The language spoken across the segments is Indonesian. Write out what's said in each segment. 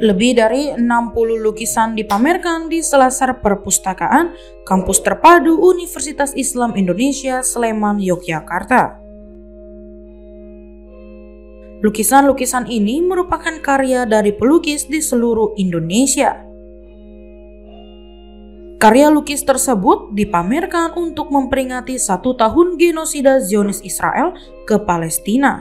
Lebih dari 60 lukisan dipamerkan di Selasar Perpustakaan Kampus Terpadu Universitas Islam Indonesia Sleman, Yogyakarta. Lukisan-lukisan ini merupakan karya dari pelukis di seluruh Indonesia. Karya lukis tersebut dipamerkan untuk memperingati 1 tahun genosida Zionis Israel ke Palestina.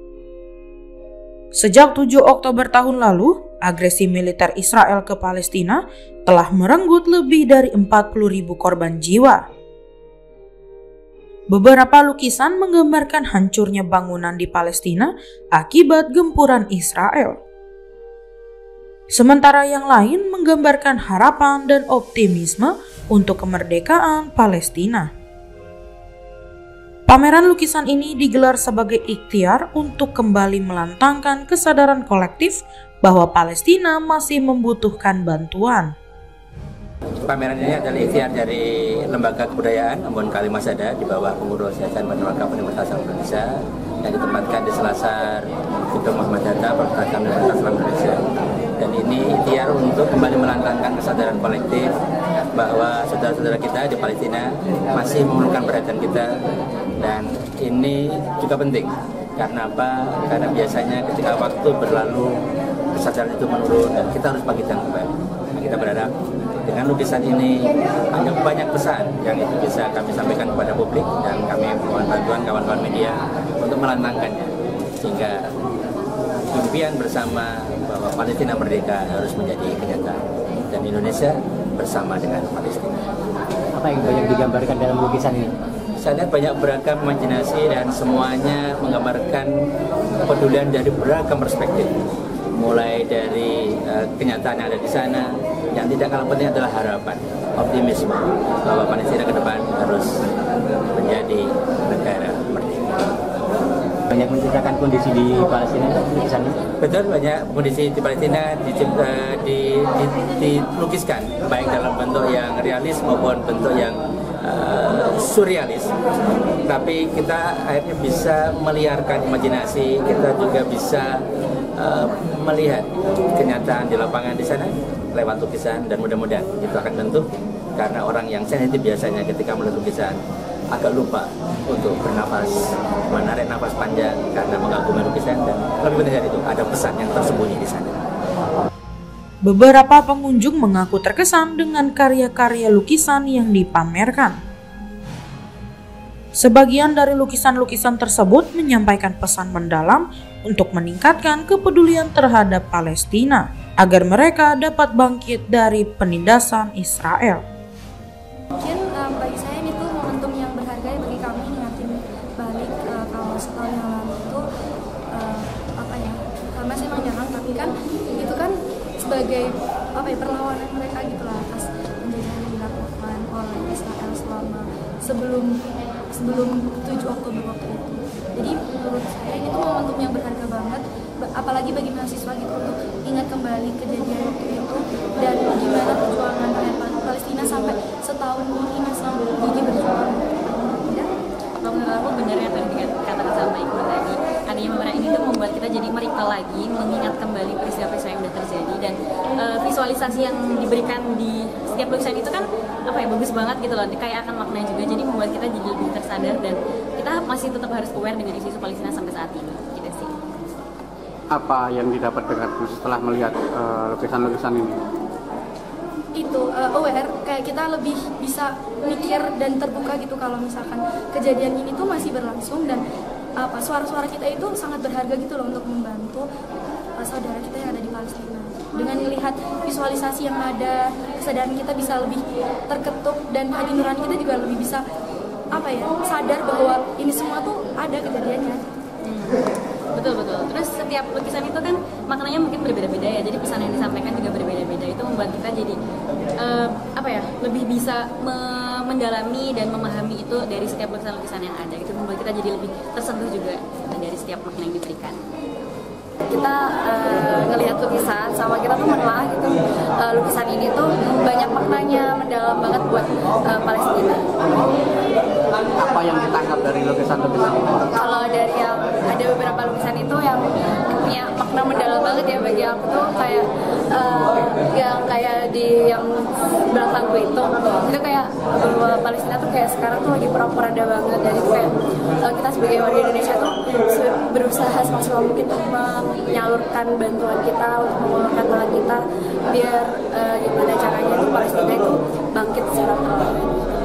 Sejak 7 Oktober tahun lalu, agresi militer Israel ke Palestina telah merenggut lebih dari 40.000 korban jiwa. Beberapa lukisan menggambarkan hancurnya bangunan di Palestina akibat gempuran Israel. Sementara yang lain menggambarkan harapan dan optimisme untuk kemerdekaan Palestina. Pameran lukisan ini digelar sebagai ikhtiar untuk kembali melantangkan kesadaran kolektif bahwa Palestina masih membutuhkan bantuan. Pameran ini adalah ikhtiar dari Lembaga Kebudayaan Ambon Kalimasada di bawah pengurus Yayasan Bandar Wakaf Universitas Indonesia yang ditempatkan di Selasar Gedung Muhammad Hatta Perpustakaan Universitas Indonesia. Dan ini ikhtiar untuk kembali melantangkan kesadaran kolektif bahwa saudara-saudara kita di Palestina masih memerlukan perhatian kita, dan ini juga penting. Karena apa? Karena biasanya ketika waktu berlalu kesadaran itu menurun dan kita harus bangkitkan kembali. Nah, kita berharap dengan lukisan ini banyak pesan yang itu bisa kami sampaikan kepada publik, dan kami mohon bantuan kawan-kawan media untuk melantangkannya sehingga impian bersama bahwa Palestina merdeka harus menjadi kenyataan dan Indonesia bersama dengan Palestina. Apa yang banyak digambarkan dalam lukisan ini? Saya lihat banyak beragam imajinasi dan semuanya menggambarkan kepedulian dari beragam perspektif. Mulai dari kenyataan yang ada di sana, yang tidak kalah penting adalah harapan, optimisme bahwa Palestina ke depan harus menjadi negara merdeka. Banyak menceritakan kondisi di Palestina, lukisan ini? Betul, banyak kondisi di Palestina dilukiskan baik dalam bentuk yang realis maupun bentuk yang surrealis. Tapi kita akhirnya bisa meliarkan imajinasi, kita juga bisa melihat kenyataan di lapangan di sana lewat lukisan, dan mudah-mudahan itu akan bentuk, karena orang yang sensitif biasanya ketika melihat lukisan agak lupa untuk bernafas, menarik nafas panjang karena mengagumi lukisan, dan lebih penting dari itu ada pesan yang tersembunyi di sana. Beberapa pengunjung mengaku terkesan dengan karya-karya lukisan yang dipamerkan. Sebagian dari lukisan-lukisan tersebut menyampaikan pesan mendalam untuk meningkatkan kepedulian terhadap Palestina agar mereka dapat bangkit dari penindasan Israel. Mungkin bagi saya ini tuh momentum yang berharga bagi kami, ngingatin balik kalau setahun yang lalu itu Hamas emang nyerang, tapi kan itu kan sebagai perlawanan mereka gitu lah atas penjajahan yang dilakukan oleh Israel selama sebelum 7 Oktober waktu itu. Jadi menurut saya ini tuh momentum yang berharga banget, apalagi bagi mahasiswa gitu, untuk ingat kembali kejadian waktu itu dan gimana perjuangan Palestina sampai setahun ini masih gigih berjuang. Ya? Kalau menurut aku benar yang tadi dikatakan sama Ibu tadi, adanya pameran ini tuh membuat kita jadi merikal lagi, mengingat kembali peristiwa-peristiwa yang sudah terjadi, dan visualisasi yang diberikan di setiap lukisan itu kan bagus banget gitu loh, kayak akan makna juga, jadi membuat kita jadi lebih tersadar dan kita masih tetap harus aware dengan isu Palestina sampai saat ini gitu sih. Apa yang didapat dengan setelah melihat lukisan-lukisan ini? Itu aware, kayak kita lebih bisa mikir dan terbuka gitu kalau misalkan kejadian ini tuh masih berlangsung, dan suara-suara kita itu sangat berharga gitu loh untuk membantu saudara kita yang ada di Palestina. Dengan melihat visualisasi yang ada, kesadaran kita bisa lebih terketuk, dan hati nurani kita juga lebih bisa sadar bahwa ini semua tuh ada kejadiannya. Betul. Terus setiap lukisan itu kan maknanya mungkin berbeda-beda ya, jadi pesan yang disampaikan juga berbeda-beda. Itu membuat kita jadi lebih bisa mendalami dan memahami itu dari setiap lukisan-lukisan yang ada. Itu membuat kita jadi lebih tersentuh juga dari setiap makna yang diberikan. Kita ngelihat lukisan sama kita tuh menelaah gitu, lukisan ini tuh banyak maknanya, mendalam banget buat Palestina. Apa yang ditangkap dari lukisan-lukisan ini? Kalau dari yang ada beberapa lukisan itu yang punya makna mendalam banget ya bagi aku tuh, kayak yang kayak di yang belakangku itu kayak bahwa Palestina tuh kayak sekarang tuh lagi perang-peranda banget, dan itu kayak kita sebagai warga Indonesia tuh berusaha semaksimal mungkin untuk menyalurkan bantuan kita, untuk mengulurkan tangan kita biar gimana caranya tuh Palestina itu bangkit secara perlahan.